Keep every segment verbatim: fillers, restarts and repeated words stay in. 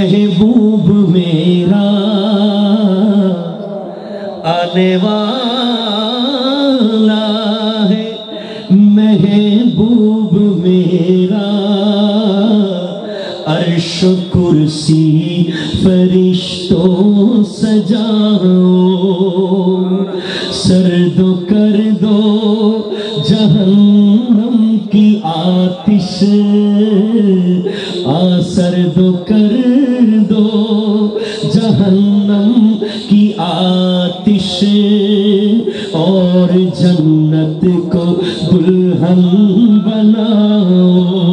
محبوب میرا آنے والا ہے، محبوب میرا عرش و کرسی فرشتوں سجاؤ، سرد کر دو جہنم کی آتش، آ سرد کر دو جہنم کی آتش، اور جنت کو دلہن بناؤ،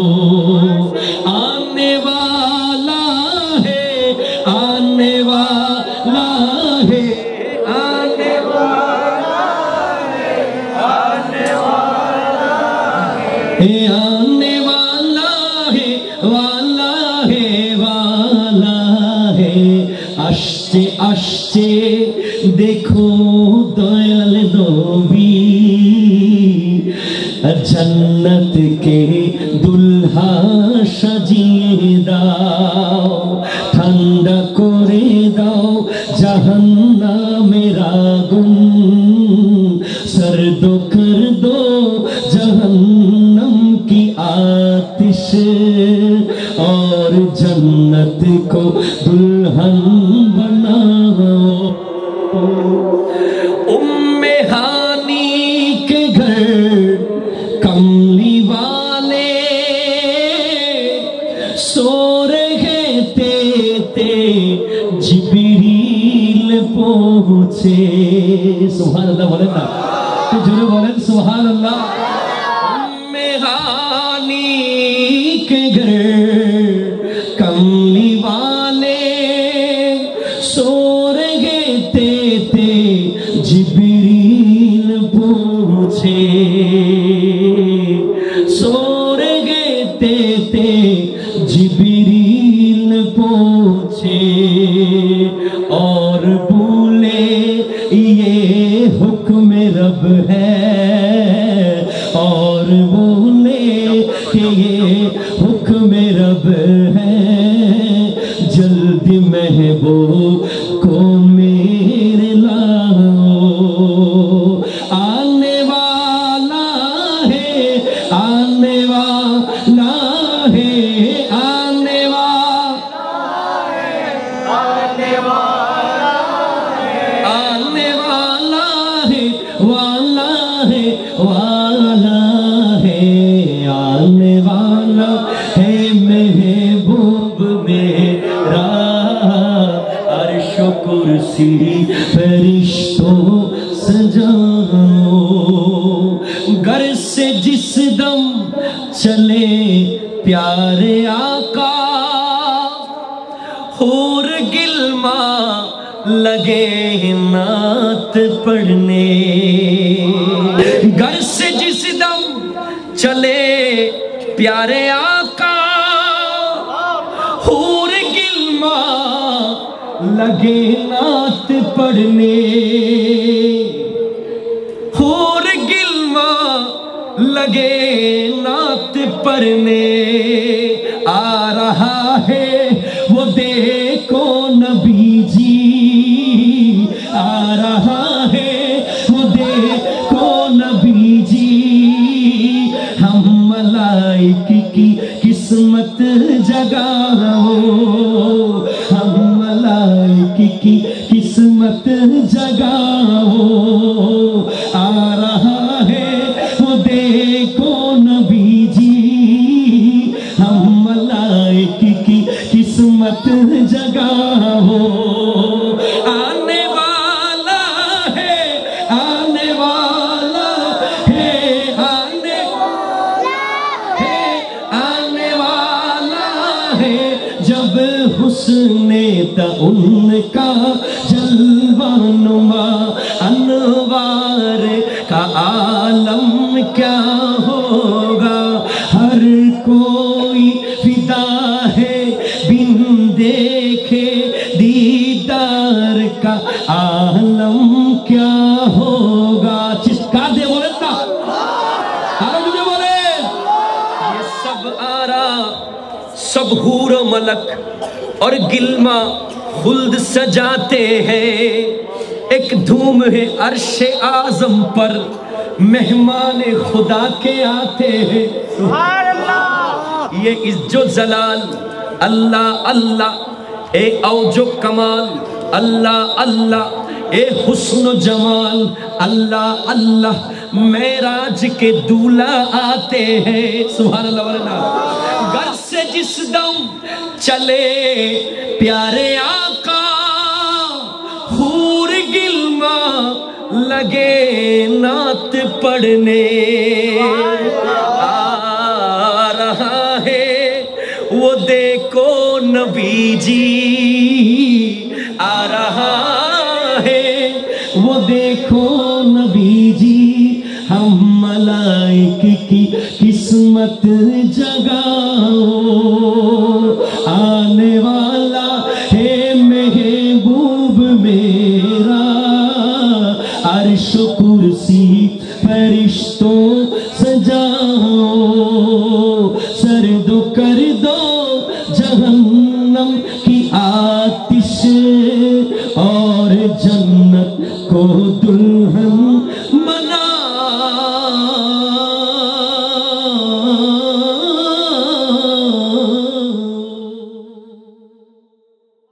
آنے والا ہے، آنے والا ہے، آنے والا ہے، آنے والا ہے، آنے والا ہے، والا ہے، والا ہے، اشتے اشتے دیکھو دয়াল নবী جنت کے دلہا সাজিয়ে দাও, ঠান্ডা করে দাও জাহান্নামের আগুন, सर्द कर दो जहन्नम की आतिश, और जन्नत को दुल्हन बनाओ। उम्मे हानी के घर कमली वाले सो रहे थे, ते जिब्रील पहुँचे। सुभान अल्लाह बोलें ना, तो जोरे बोलें सुभान अल्लाह। उम्मे हानी के घर कमली वाले सो रहे थे, ते जिब्रील पहुँचे, सो रहे थे, ते जिब्रील पहुँचे, और बोले ये हुक्म रब है, और बोले कि ये हुक्म रब है, जल्दी महबूब को मेरे लाओ, आने वाला है, आने वाला है, आने वाला है, आने वाला है, आने वाला है, वाला है, वाला है, आने वाला है महबूब मेरा, अर्श व कुर्सी फरिश्तों सजाओ, घर से जिस दम चले प्यारे आका, हूर गिल्मा लगे नात पढ़ने, घर से जिस दम चले प्यारे आका, हूर गिल्मा लगे नात पढ़ने, हूर गिल्मा लगे नात पढ़ने, आ रहा है वो देखो नबी जी, आ रहा है वो देखो नबी जी, हम मलाइक की किस्मत जगाओ, हम मलाइक की किस्मत जगाओ, आ रहा है वो देखो नबी जी, हम मलाइक की किस्मत जगाओ, आने वाला है, आने वाला है, आने वाला है, आने वाला है, जब हुस्ने ता उनका जलवा नुमा अनवार का आलम क्या होगा, हर कोई फिदा है बिन देखे दीदार का आलम क्या होगा, चित्कार दे बोले ना, आराम बोले, ये सब आरा सब हूर मलक اور گلما خلد سجاتے ہیں، ایک دھوم ہے عرش اعظم پر، مہمان خدا کے آتے ہیں۔ سبحان اللہ۔ یہ عز و جلال اللہ اللہ، اے اوج و کمال اللہ اللہ، اے حسن و جمال اللہ اللہ، معراج کے دولہ آتے ہیں۔ سبحان اللہ ورنہ گھر سے جس دم چلے پیارے آقا، حور گلما لگے نعت پڑھنے، آ رہا ہے وہ دیکھو نبی جی، آ رہا ہے وہ دیکھو نبی جی، ہم ملائک کی قسمت جگاؤ، آنے والا ہے محبوب میرا، عرش و کرسی فرشتوں سجاؤ، سرد کر دو جہنم کی آتش، اور جنت کو دلہن